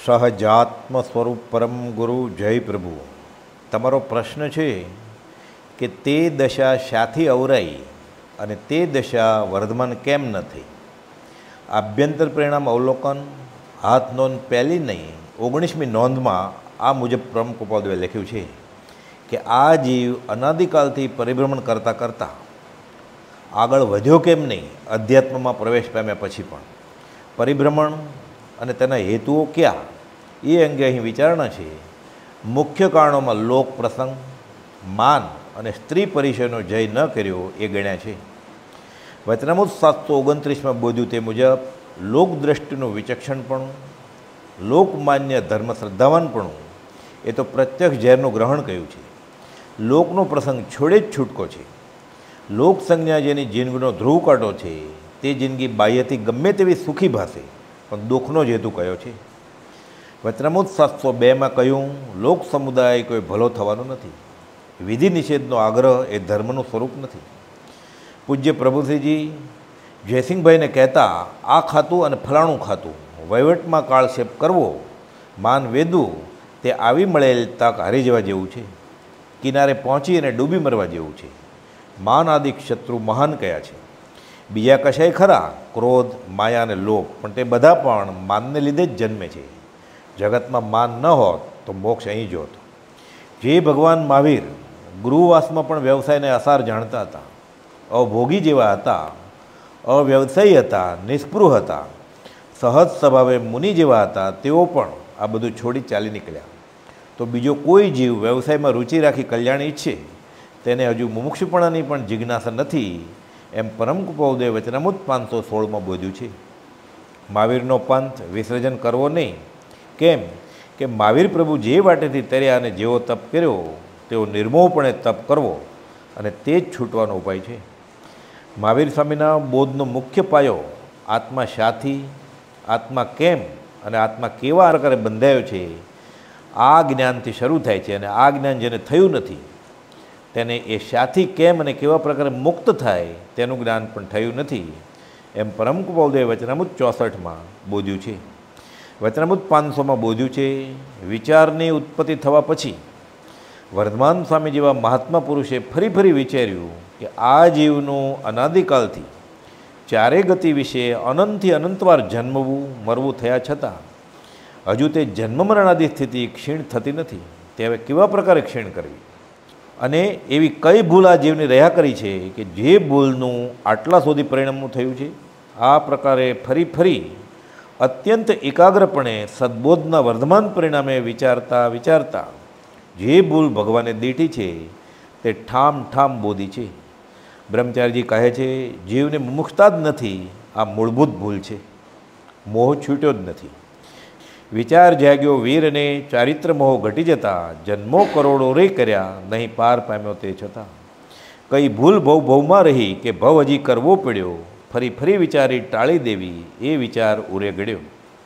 સહજાત્મ સ્વરૂપ પરમ ગુરુ જય પ્રભુ. તમારો પ્રશ્ન છે કે તે દશા શાથી અવરાઈ અને તે દશા વર્ધમાન કેમ ન થઈ. આભ્યંતર પરિણામ અવલોકન હાથ નોંધ પહેલી નહીં 19મી નોંધમાં આ મુજબ પ્રમુખ ઉપાધ્યાયે લખ્યું છે કે આ જીવ અનાદિકાલથી પરિભ્રમણ કરતાં કરતાં આગળ વધ્યો કેમ નહીં. અધ્યાત્મમાં પ્રવેશ પામ્યા પછી પણ પરિભ્રમણ અને તેના હેતુઓ ક્યાં એ અંગે અહીં વિચારણા છે. મુખ્ય કારણોમાં લોક પ્રસંગ, માન અને સ્ત્રી પરિચયનો જય ન કર્યો એ ગણ્યા છે. વચનામૃત 729માં બોધ્યું તે મુજબ લોકદ્રષ્ટિનું વિચક્ષણપણું, લોકમાન્ય ધર્મ શ્રદ્ધાવાનપણું એ તો પ્રત્યક્ષ ઝેરનું ગ્રહણ કર્યું છે. લોકનો પ્રસંગ છોડે જ છૂટકો છે. લોક સંજ્ઞા જેની જિંદગીનો ધ્રુવ કાંટો છે તે જિંદગી બાહ્યથી ગમે તેવી સુખી ભાસે પણ દુઃખનો જ હેતુ કયો છે. વચનામૃત 702માં કહ્યું લોક સમુદાય કોઈ ભલો થવાનો નથી. વિધિ નિષેધનો આગ્રહ એ ધર્મનું સ્વરૂપ નથી. પૂજ્ય પ્રભુશ્રીજી જયસિંહભાઈને કહેતા આ ખાતું અને ફલાણું ખાતું, વહીવટમાં કાળક્ષેપ કરવો, માન વેદવું તે આવી મળેલ તક હારી જવા જેવું છે. કિનારે પહોંચી અને ડૂબી મરવા જેવું છે. માન આદિ શત્રુ મહાન કયા છે. બીજા કશાય ખરા, ક્રોધ, માયા અને લોભ, પણ તે બધા પણ માનને લીધે જ જન્મે છે. જગતમાં માન ન હોત તો મોક્ષ અહીં જ હોત. જે ભગવાન મહાવીર ગૃહવાસમાં પણ વ્યવસાયને અસાર જાણતા હતા, અભોગી જેવા હતા, અવ્યવસાયી હતા, નિષ્પૃહ હતા, સહજ સ્વભાવે મુનિ જેવા હતા, તેઓ પણ આ બધું છોડી ચાલી નીકળ્યા. તો બીજો કોઈ જીવ વ્યવસાયમાં રુચિ રાખી કલ્યાણ ઈચ્છે તેને હજુ મુમુક્ષુપણાની પણ જિજ્ઞાસા નથી એમ પરમ કૃપાઉદય વચનામૃત 516માં બોધ્યું છે. મહાવીરનો પંથ વિસર્જન કરવો નહીં. કેમ કે મહાવીર પ્રભુ જે વાટેથી તર્યા અને જેવો તપ કર્યો તેવો નિર્મોહપણે તપ કરવો અને તે જ છૂટવાનો ઉપાય છે. મહાવીર સ્વામીના બોધનો મુખ્ય પાયો આત્મા શાથી, આત્મા કેમ અને આત્મા કેવા આકારે બંધાયો છે આ જ્ઞાનથી શરૂ થાય છે. અને આ જ્ઞાન જેને થયું નથી તેને એ શાથી કેમ અને કેવા પ્રકારે મુક્ત થાય તેનું જ્ઞાન પણ થયું નથી એમ પરમ કૃપાઉદય વચનામૃત 64માં બોધ્યું છે. વચનામૃત 500માં બોધ્યું છે વિચારની ઉત્પત્તિ થવા પછી વર્ધમાન સ્વામી જેવા મહાત્મા પુરુષે ફરી ફરી વિચાર્યું કે આ જીવનું અનાદિકાલથી ચારે ગતિ વિશે અનંતથી અનંતવાર જન્મવું મરવું થયા છતાં હજુ તે જન્મ મરણાદી સ્થિતિ ક્ષીણ થતી નથી. તે હવે કેવા પ્રકારે ક્ષીણ કરવી અને એવી કઈ ભૂલ આ જીવને રહ્યા કરી છે કે જે ભૂલનું આટલા સુધી પરિણામનું થયું છે. આ પ્રકારે ફરી ફરી અત્યંત એકાગ્રપણે સદબોધના વર્ધમાન પરિણામે વિચારતા વિચારતા જે ભૂલ ભગવાને દીઠી છે તે ઠામ ઠામ બોધી છે. બ્રહ્મચારીજી કહે છે જીવને મુમુક્ષતા જ નથી, આ મૂળભૂત ભૂલ છે. મોહ છૂટ્યો જ નથી. વિચાર જાગ્યો વીર અને ચારિત્ર મોહ ઘટી જતા જન્મો કરોડો રે કર્યા નહીં પાર પામ્યો તે છતાં કઈ ભૂલ ભવ ભવમાં રહી કે ભવ હજી કરવો પડ્યો ફરી ફરી વિચારી ટાળી દેવી એ વિચાર ઉરે ગળ્યો.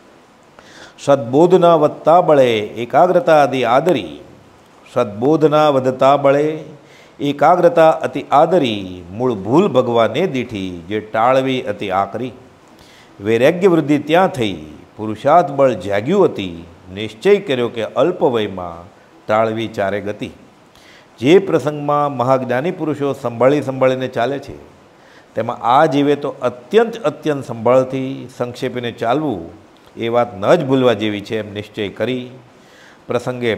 સદબોધના વધતા બળે એકાગ્રતા અતિ આદરી, સદબોધના વધતા બળે એકાગ્રતા અતિ આદરી મૂળ ભૂલ ભગવાને દીઠી જે ટાળવી અતિ આકરી. વૈરાગ્ય વૃદ્ધિ ત્યાં થઈ, પુરુષાર્થ બળ જાગ્યું હતી, નિશ્ચય કર્યો કે અલ્પ વયમાં ટાળવી ચારે ગતિ. જે પ્રસંગમાં મહાજ્ઞાની પુરુષો સંભાળીને ચાલે છે તેમાં આ જીવે તો અત્યંત સંભાળથી સંક્ષેપીને ચાલવું એ વાત ન જ ભૂલવા જેવી છે એમ નિશ્ચય કરી પ્રસંગે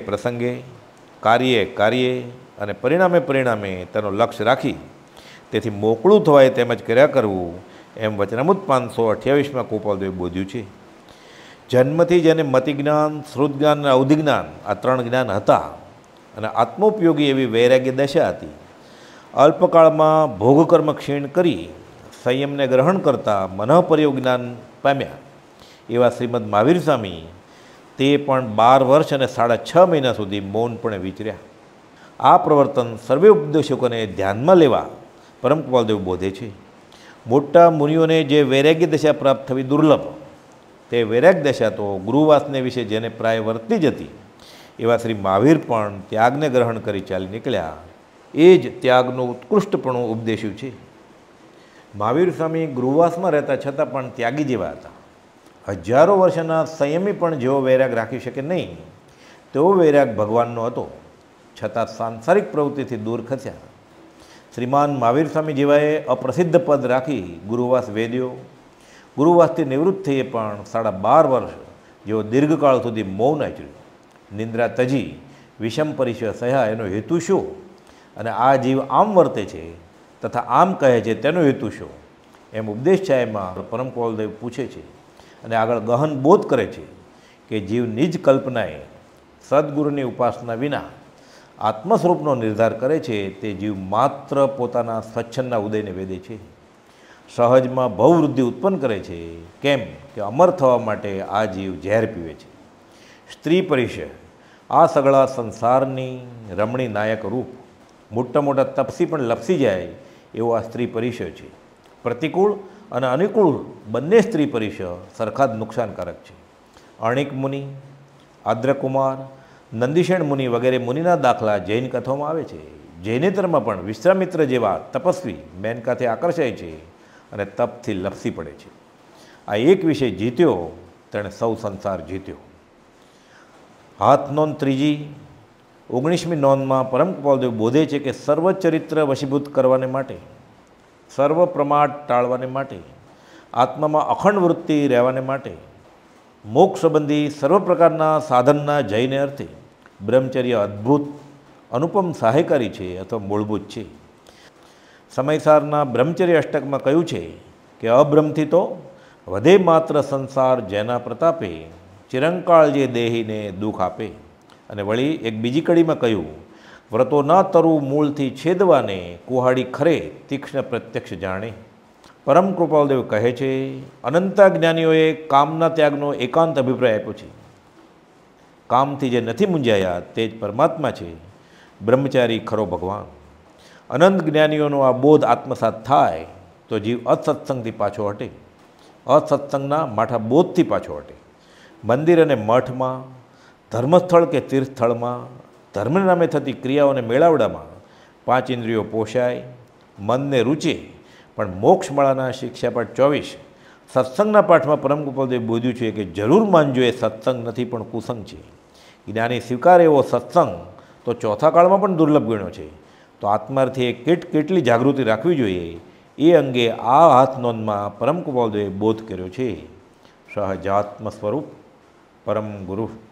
કાર્યે અને પરિણામે તેનો લક્ષ્ય રાખી તેથી મોકળું થવાય તેમજ કર્યા કરવું એમ વચનામૃત 528માં કૃપાઉદયે બોધ્યું છે. જન્મથી જેને મતિજ્ઞાન, શ્રુતજ્ઞાન અને અવધિજ્ઞાન આ 3 જ્ઞાન હતા અને આત્મોપયોગી એવી વૈરાગ્ય દશા હતી. અલ્પકાળમાં ભોગકર્મ ક્ષીણ કરી સંયમને ગ્રહણ કરતા મનઃપર્યોગ જ્ઞાન પામ્યા એવા શ્રીમદ મહાવીર સ્વામી તે પણ 12 વર્ષ અને 6.5 મહિના સુધી મૌનપણે વિચર્યા. આ પ્રવર્તન સર્વે ઉપદેશકોને ધ્યાનમાં લેવા પરમ કૃપાદેવ બોધે છે. મોટા મુનિઓને જે વૈરાગ્ય દશા પ્રાપ્ત થવી દુર્લભ તે વૈરાગ્ય દશા તો ગૃહવાસને વિશે જેને પ્રાય વર્તી જ હતી એવા શ્રી મહાવીર પણ ત્યાગને ગ્રહણ કરી ચાલી નીકળ્યા. એ જ ત્યાગનું ઉત્કૃષ્ટપણું ઉપદેશ્યું છે. મહાવીર સ્વામી ગૃહવાસમાં રહેતા છતાં પણ ત્યાગી જેવા હતા. હજારો વર્ષના સંયમી પણ જેવો વૈરાગ રાખી શકે નહીં તેવો વૈરાગ ભગવાનનો હતો, છતાં સાંસારિક પ્રવૃત્તિથી દૂર ખસ્યા. શ્રીમાન મહાવીર સ્વામી જેવાએ અપ્રસિદ્ધ પદ રાખી ગુરુવાસ વેદ્યો. ગુરુવાસથી નિવૃત્ત થઈએ પણ 12.5 વર્ષ જેવો દીર્ઘકાળ સુધી મૌન આચર્યું. નિંદ્રા તજી વિષમ પરિચય સહ્યા એનો હેતુ શું? અને આ જીવ આમ વર્તે છે તથા આમ કહે છે તેનો હેતુ શું? એમ ઉપદેશ છાયામાં પરમ કૌલદેવ પૂછે છે અને આગળ ગહન બોધ કરે છે કે જીવ નિજ કલ્પનાએ સદગુરુની ઉપાસના વિના આત્મસ્વરૂપનો નિર્ધાર કરે છે તે જીવ માત્ર પોતાના સ્વચ્છંદના ઉદયને વેદે છે. સહજમાં ભવવૃદ્ધિ ઉત્પન્ન કરે છે. કેમ કે અમર થવા માટે આ જીવ ઝેર પીવે છે. સ્ત્રી પરિચય આ સગળા સંસારની રમણી નાયક રૂપ, મોટા મોટા તપસી પણ લપસી જાય એવો આ સ્ત્રી પરિચય છે. પ્રતિકૂળ અને અનુકૂળ બંને સ્ત્રી પરિચય સરખા જ નુકસાનકારક છે. અર્ણિક મુનિ, આદ્રકુમાર, નંદીશેણ મુનિ વગેરે મુનિના દાખલા જૈન કથાઓમાં આવે છે. જૈનેતરમાં પણ વિશ્વામિત્ર જેવા તપસ્વી મેનકાથી આકર્ષાય છે અને તપથી લપસી પડે છે. આ એક વિષય જીત્યો તેણે સૌ સંસાર જીત્યો. હાથ નોંધ ત્રીજી 19મી નોંધમાં પરમ કૃપાલદેવ બોધે છે કે સર્વ ચરિત્ર વશીભૂત કરવાને માટે, સર્વ પ્રમાદ ટાળવાને માટે, આત્મામાં અખંડ વૃત્તિ રહેવાને માટે, મોક્ષ સંબંધી સર્વ પ્રકારના સાધનના જઈને અર્થે બ્રહ્મચર્ય અદ્ભુત અનુપમ સહાયકારી છે અથવા મૂળભૂત છે. સમયસારના બ્રહ્મચર્ય અષ્ટકમાં કહ્યું છે કે અબ્રહ્મથી તો વધે માત્ર સંસાર જેના પ્રતાપે ચિરંકાળ જે દેહીને દુઃખ આપે. અને વળી એક બીજી કડીમાં કહ્યું વ્રતો ના તરવું મૂળથી છેદવાને કુહાડી ખરે તીક્ષ્ણ પ્રત્યક્ષ જાણે. પરમ કૃપાલદેવ કહે છે અનંતા જ્ઞાનીઓએ કામના ત્યાગનો એકાંત અભિપ્રાય આપ્યો છે. કામથી જે નથી મૂંઝાયા તે જ પરમાત્મા છે, બ્રહ્મચારી ખરો ભગવાન. અનંત જ્ઞાનીઓનો આ બોધ આત્મસાત થાય તો જીવ અસત્સંગથી પાછો હટે, અસત્સંગના માઠા બોધથી પાછો હટે. મંદિર અને મઠમાં, ધર્મસ્થળ કે તીર્થસ્થળમાં, ધર્મના નામે થતી ક્રિયાઓને મેળાવડામાં 5 ઇન્દ્રિયો પોષાય, મનને રૂચે, પણ મોક્ષમાળાના શિક્ષાપાઠ 24 સત્સંગના પાઠમાં પરમ કૃપાલદેવ બોધ્યું છે કે જરૂર માનજો એ સત્સંગ નથી પણ કુસંગ છે. જ્ઞાની સ્વીકારે એવો સત્સંગ તો ચોથા કાળમાં પણ દુર્લભ ગણ્યો છે. તો આત્માર્થે કેટલી જાગૃતિ રાખવી જોઈએ એ અંગે આ હાથ નોંધમાં પરમ કૃપાલદેવે બોધ કર્યો છે. સહજાત્મ સ્વરૂપ પરમ ગુરુ.